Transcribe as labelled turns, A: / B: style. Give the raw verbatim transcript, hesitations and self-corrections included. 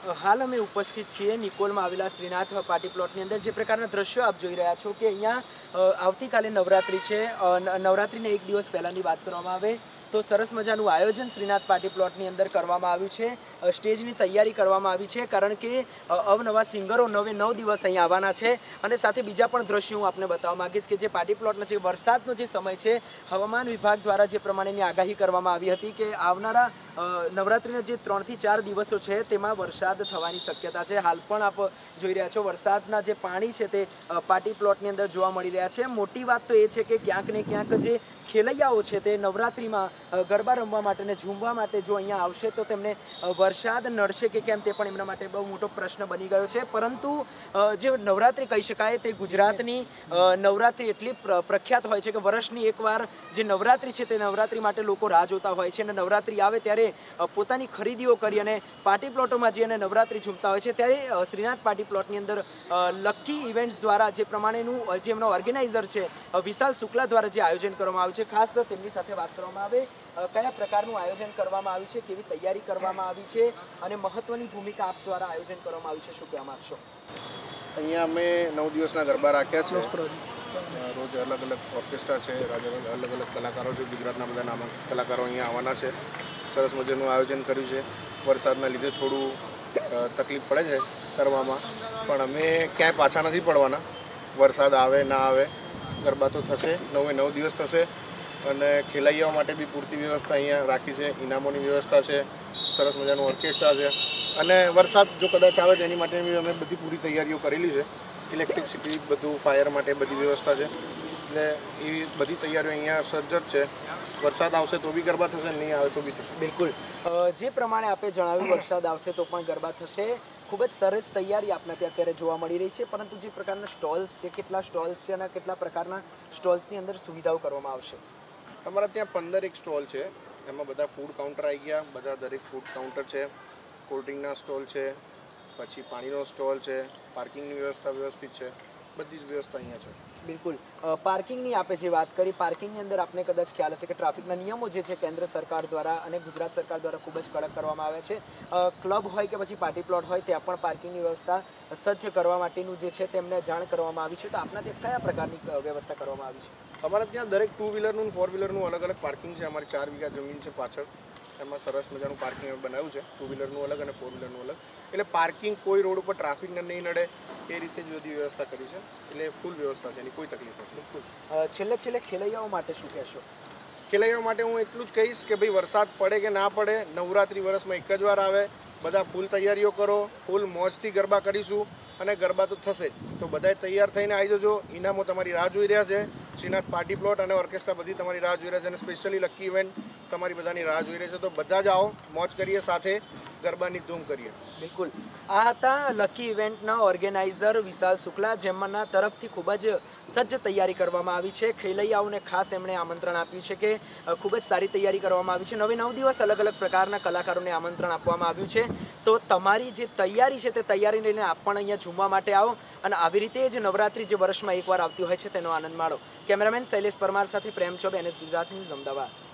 A: હાલ અમે ઉપસ્થિત છીએ નિકોલમાં આવેલા શ્રીનાથ પાર્ટી પ્લોટની અંદર। જે પ્રકારના દ્રશ્યો આપ જોઈ રહ્યા છો કે અહીંયા આવતીકાલે નવરાત્રિ છે। નવરાત્રિને એક દિવસ પહેલાંની વાત કરવામાં આવે તો સરસ મજાનું આયોજન શ્રીનાથ પાર્ટી પ્લોટની અંદર કરવામાં આવ્યું છે। સ્ટેજની તૈયારી કરવામાં આવી છે કારણ કે અવનવા સિંગરો નવે નવ દિવસ અહીં આવવાના છે। અને સાથે બીજા પણ દ્રશ્યો હું આપને બતાવવા માંગીશ કે જે પાર્ટી પ્લોટનો જે વરસાદનો જે સમય છે, હવામાન વિભાગ દ્વારા જે પ્રમાણેની આગાહી કરવામાં આવી હતી કે આવનારા નવરાત્રિના જે ત્રણથી ચાર દિવસો છે તેમાં વરસાદ થવાની શક્યતા છે। હાલ પણ આપ જોઈ રહ્યા છો વરસાદના જે પાણી છે તે પાર્ટી પ્લોટની અંદર જોવા મળી રહ્યા છે। મોટી વાત તો એ છે કે ક્યાંક ને ક્યાંક જે ખેલૈયાઓ છે તે નવરાત્રિમાં ગરબા રમવા માટે ને ઝૂમવા માટે જો અહીંયા આવશે તો તેમને વરસાદ નડશે કે કેમ તે પણ એમના માટે બહુ મોટો પ્રશ્ન બની ગયો છે। પરંતુ જે નવરાત્રિ કહી શકાય તે ગુજરાતની નવરાત્રિ એટલી પ્રખ્યાત હોય છે કે વર્ષની એકવાર જે નવરાત્રિ છે તે નવરાત્રિ માટે લોકો રાહ જોતા હોય છે અને નવરાત્રિ આવે ત્યારે પોતાની ખરીદીઓ કરી અને પાર્ટી પ્લોટોમાં જઈ અને નવરાત્રિ ઝૂમતા હોય છે। ત્યારે શ્રીનાથ પાર્ટી પ્લોટની અંદર લકી ઇવેન્ટ્સ દ્વારા જે પ્રમાણેનું જે એમનો ઓર્ગેનાઇઝર છે વિશાલ શુક્લા દ્વારા જે આયોજન કરવામાં આવ્યું છે, ખાસ તો તેમની સાથે વાત કરવામાં આવે કયા પ્રકારનું આયોજન કરવામાં આવ્યું છે, કેવી તૈયારી કરવામાં આવી છે અને મહત્વની ભૂમિકા આપ દ્વારા આયોજન કરવામાં આવ્યું છે, શું કહેવા માંગશો?
B: અહીંયા અમે નવ દિવસના ગરબા રાખ્યા છે। રોજ અલગ અલગ ઓર્કેસ્ટ્રા છે, અલગ અલગ કલાકારો છે, ગુજરાતના બધા નામ કલાકારો અહીંયા આવવાના છે। સરસ મજાનું આયોજન કર્યું છે। વરસાદના લીધે થોડું તકલીફ પડે છે કરવામાં, પણ અમે ક્યાંય પાછા નથી પડવાના। વરસાદ આવે ના આવે ગરબા તો થશે, નવે નવ દિવસ થશે અને ખેલૈયાઓ માટે બી પૂરતી વ્યવસ્થા અહીંયા રાખી છે। ઇનામોની વ્યવસ્થા છે, સરસ મજાનું ઓર્કેસ્ટ્રા છે અને વરસાદ જો કદાચ આવે તો એની માટે બી અમે બધી પૂરી તૈયારીઓ કરેલી છે। ઇલેક્ટ્રિસિટી બધું ફાયર માટે બધી વ્યવસ્થા છે, એટલે એ બધી તૈયારીઓ અહીંયા સજ્જ છે। વરસાદ આવશે તો બી ગરબા થશે, નહીં આવે તો બી થશે।
A: બિલકુલ જે પ્રમાણે આપે જણાવ્યું વરસાદ આવશે તો પણ ગરબા થશે। ખૂબ જ સરસ તૈયારી આપને ત્યાં અત્યારે જોવા મળી રહી છે। પરંતુ જે પ્રકારના સ્ટોલ્સ છે, કેટલા સ્ટોલ્સ છે અને કેટલા પ્રકારના સ્ટોલ્સની અંદર સુવિધાઓ કરવામાં આવશે?
B: અમારા ત્યાં પંદર એક સ્ટોલ છે, એમાં બધા ફૂડ કાઉન્ટર આવી ગયા, બધા દરેક ફૂડ કાઉન્ટર છે, કોલ્ડ્રિંકના સ્ટોલ છે, પછી પાણીનો સ્ટોલ છે, પાર્કિંગની વ્યવસ્થા વ્યવસ્થિત છે, બધી જ વ્યવસ્થા અહીંયા છે।
A: બિલકુલ પાર્કિંગની આપે જે વાત કરી, પાર્કિંગની અંદર આપને કદાચ ખ્યાલ હશે કે ટ્રાફિકના નિયમો જે છે કેન્દ્ર સરકાર દ્વારા અને ગુજરાત સરકાર દ્વારા ખૂબ જ કડક કરવામાં આવે છે। ક્લબ હોય કે પછી પાર્ટી પ્લોટ હોય ત્યાં પણ પાર્કિંગની વ્યવસ્થા સજ્જ કરવા માટેનું જે છે તેમને જાણ કરવામાં આવી છે। તો આપના ત્યાં કયા પ્રકારની વ્યવસ્થા કરવામાં આવી છે?
B: અમારે ત્યાં દરેક ટુ વ્હીલરનું ફોર વ્હીલરનું અલગ અલગ પાર્કિંગ છે। અમારી ચાર વીઘા જમીન છે પાછળ, એમાં સરસ મજાનું પાર્કિંગ અમે બનાવ્યું છે, ટુ વ્હીલરનું અલગ અને ફોર વ્હીલરનું અલગ। એટલે પાર્કિંગ કોઈ રોડ ઉપર ટ્રાફિકને નહીં નડે એ રીતે જ બધી વ્યવસ્થા કરી છે, એટલે ફૂલ વ્યવસ્થા છે, એની કોઈ તકલીફ નથી।
A: બિલકુલ છેલ્લે છેલ્લે ખેલૈયાઓ માટે શું કહેશો?
B: ખેલૈયાઓ માટે હું એટલું જ કહીશ કે ભાઈ વરસાદ પડે કે ના પડે, નવરાત્રિ વર્ષમાં એક જ વાર આવે, બધા ફૂલ તૈયારીઓ કરો, ફૂલ મોજથી ગરબા કરીશું અને ગરબા તો થશે જ। તો બધાએ તૈયાર થઈને આવી જજો। ઇનામો તમારી રાહ જોઈ રહ્યા છે, શ્રીનાથ પાર્ટી પ્લોટ અને ઓર્કેસ્ટ્રા બધી તમારી રાહ જોઈ રહ્યા છે અને સ્પેશિયલી લકી ઇવેન્ટ તમારી બધાની રાહ જોઈ રહી છે। તો બધા જ આવો, મોજ કરીએ, સાથે ગરબાની ધૂમ કરીએ।
A: બિલકુલ આ હતા લકી ઇવેન્ટના ઓર્ગેનાઇઝર વિશાલ શુક્લા, જેમના તરફથી ખૂબ જ સજ્જ તૈયારી કરવામાં આવી છે। ખેલૈયાઓને ખાસ એમણે આમંત્રણ આપ્યું છે કે ખૂબ જ સારી તૈયારી કરવામાં આવી છે। નવે નવ દિવસ અલગ અલગ પ્રકારના કલાકારોને આમંત્રણ આપવામાં આવ્યું છે। તો તમારી જે તૈયારી છે તે તૈયારી લઈને આપ પણ અહીંયા ઝૂમવા માટે આવો અને આવી રીતે જ નવરાત્રિ જે વર્ષમાં એકવાર આવતી હોય છે તેનો આનંદ માણો। કેમેરામેન શૈલેષ પરમાર સાથે પ્રેમ ચોબે, એનએસ ગુજરાત ન્યૂઝ, અમદાવાદ।